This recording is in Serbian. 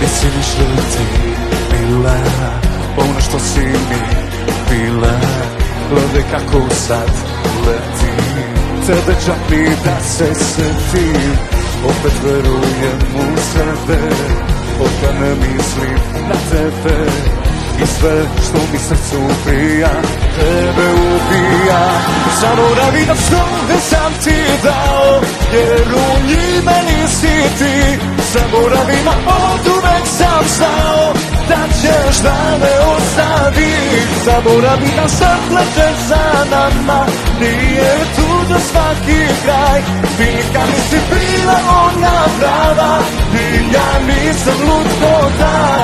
nisi više ti, mila, ono što si mi bila. Gledaj kako sad leti, tebe čak ni da se setim. Opet verujem u sebe, otkad ne mislim na tebe. I sve što mi srcu prija, tebe ubija. Zaboravi na što sam ti dao, jer u njime nisi ti. Zaboravi na oduvek sam znao da ćeš da me ostavi. Zaboravi na srpleće za nama, nije tu za svaki kraj. Bilika nisi bila ona prava, i ja nisam lud ko taj.